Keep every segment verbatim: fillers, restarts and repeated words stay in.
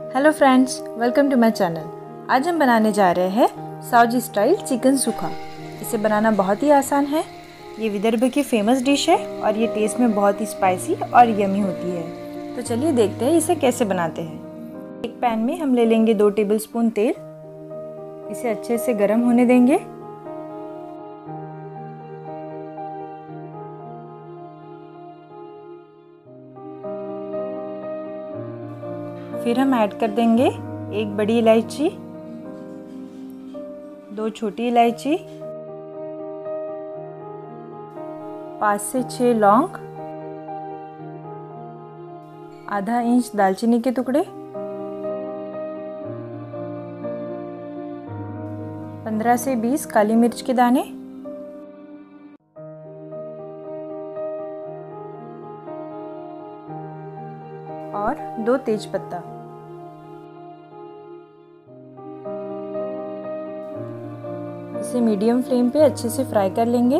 Hello friends, welcome to my channel. आज हम बनाने जा रहे हैं साउजी स्टाइल चिकन सूखा। इसे बनाना बहुत ही आसान है। ये विदर्भ की फेमस डिश है और ये टेस्ट में बहुत ही स्पाइसी और यमी होती है। तो चलिए देखते हैं इसे कैसे बनाते हैं। एक पैन में हम ले लेंगे दो टेबलस्पून तेल। इसे अच्छे से गर्म होने देंगे। फिर हम ऐड कर देंगे एक बड़ी इलायची, दो छोटी इलायची, पाँच से छः लौंग, आधा इंच दालचीनी के टुकड़े, पंद्रह से बीस काली मिर्च के दाने और दो तेजपत्ता। इसे मीडियम फ्लेम पे अच्छे से फ्राई कर लेंगे।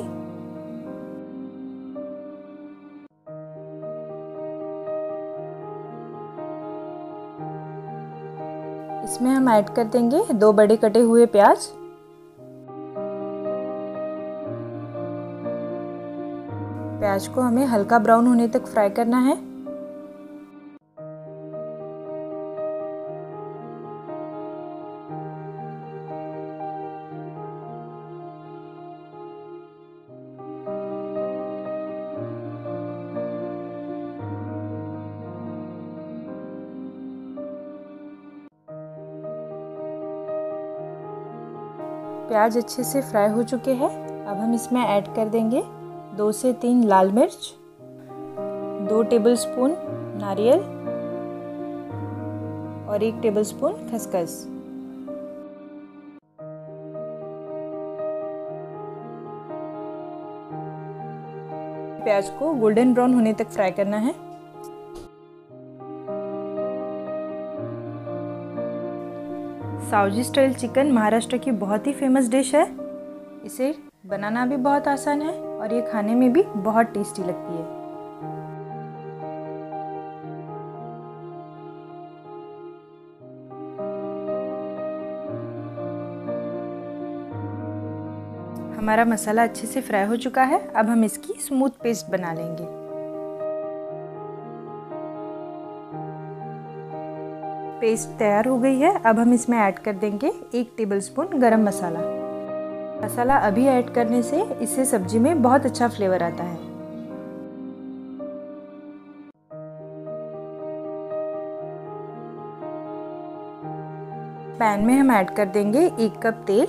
इसमें हम ऐड कर देंगे दो बड़े कटे हुए प्याज। प्याज को हमें हल्का ब्राउन होने तक फ्राई करना है। प्याज अच्छे से फ्राई हो चुके हैं। अब हम इसमें ऐड कर देंगे दो से तीन लाल मिर्च, दो टेबलस्पून नारियल और एक टेबलस्पून खसखस। प्याज को गोल्डन ब्राउन होने तक फ्राई करना है। साउजी स्टाइल चिकन महाराष्ट्र की बहुत ही फेमस डिश है। इसे बनाना भी बहुत आसान है और ये खाने में भी बहुत टेस्टी लगती है। हमारा मसाला अच्छे से फ्राई हो चुका है। अब हम इसकी स्मूथ पेस्ट बना लेंगे। पेस्ट तैयार हो गई है। अब हम इसमें ऐड कर देंगे एक टेबलस्पून गरम मसाला। मसाला अभी ऐड करने से इससे सब्जी में बहुत अच्छा फ्लेवर आता है। पैन में हम ऐड कर देंगे एक कप तेल।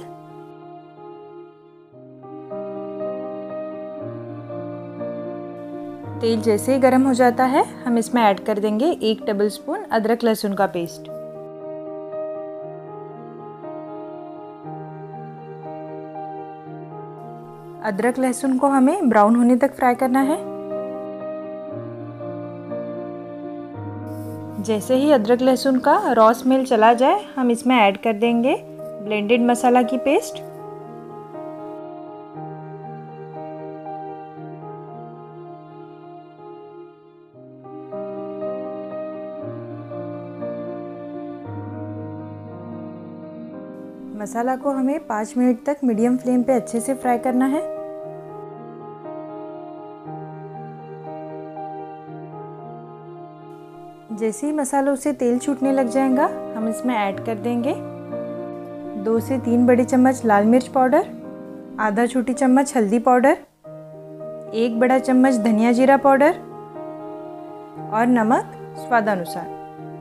तेल जैसे ही गर्म हो जाता है हम इसमें ऐड कर देंगे एक टेबलस्पून अदरक लहसुन का पेस्ट। अदरक लहसुन को हमें ब्राउन होने तक फ्राई करना है। जैसे ही अदरक लहसुन का रॉ स्मेल चला जाए हम इसमें ऐड कर देंगे ब्लेंडेड मसाला की पेस्ट। मसाला को हमें पाँच मिनट तक मीडियम फ्लेम पे अच्छे से फ्राई करना है। जैसे ही मसालों से तेल छूटने लग जाएगा हम इसमें ऐड कर देंगे दो से तीन बड़े चम्मच लाल मिर्च पाउडर, आधा छोटी चम्मच हल्दी पाउडर, एक बड़ा चम्मच धनिया जीरा पाउडर और नमक स्वादानुसार।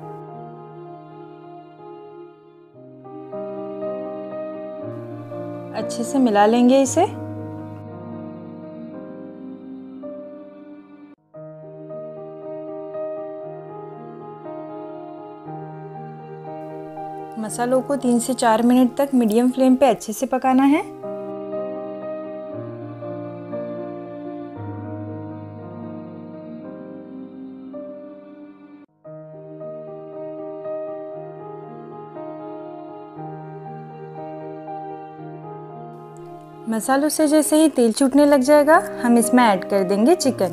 अच्छे से मिला लेंगे इसे। मसालों को तीन से चार मिनट तक मीडियम फ्लेम पे अच्छे से पकाना है। मसालों से जैसे ही तेल छूटने लग जाएगा हम इसमें ऐड कर देंगे चिकन।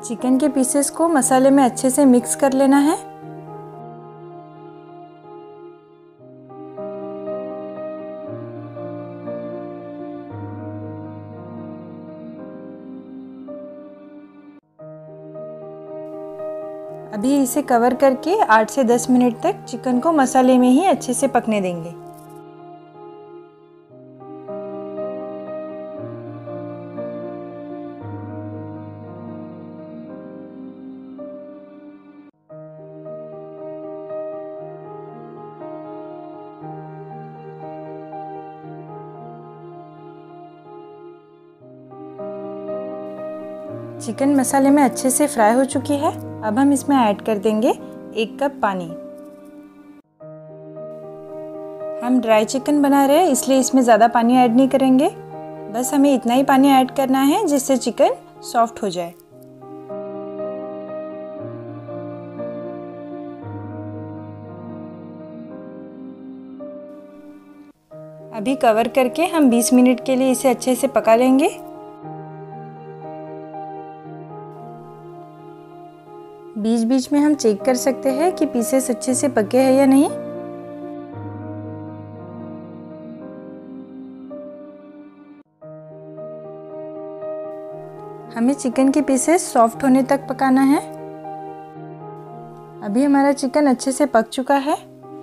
चिकन के पीसेस को मसाले में अच्छे से मिक्स कर लेना है। अभी इसे कवर करके आठ से दस मिनट तक चिकन को मसाले में ही अच्छे से पकने देंगे। चिकन मसाले में अच्छे से फ्राई हो चुकी है। अब हम इसमें ऐड कर देंगे एक कप पानी। हम ड्राई चिकन बना रहे हैं इसलिए इसमें ज़्यादा पानी ऐड नहीं करेंगे। बस हमें इतना ही पानी ऐड करना है जिससे चिकन सॉफ्ट हो जाए। अभी कवर करके हम बीस मिनट के लिए इसे अच्छे से पका लेंगे। बीच बीच में हम चेक कर सकते हैं कि पीसेस अच्छे से पके हैं या नहीं। हमें चिकन के पीसेस सॉफ्ट होने तक पकाना है। अभी हमारा चिकन अच्छे से पक चुका है।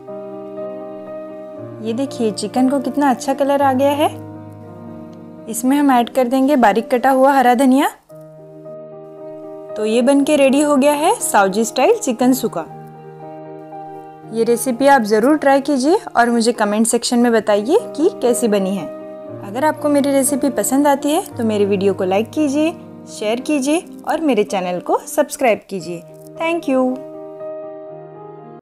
ये देखिए चिकन को कितना अच्छा कलर आ गया है। इसमें हम ऐड कर देंगे बारीक कटा हुआ हरा धनिया। तो ये बनके रेडी हो गया है साउजी स्टाइल चिकन सुखा। ये रेसिपी आप ज़रूर ट्राई कीजिए और मुझे कमेंट सेक्शन में बताइए कि कैसी बनी है। अगर आपको मेरी रेसिपी पसंद आती है तो मेरे वीडियो को लाइक कीजिए, शेयर कीजिए और मेरे चैनल को सब्सक्राइब कीजिए। Thank you.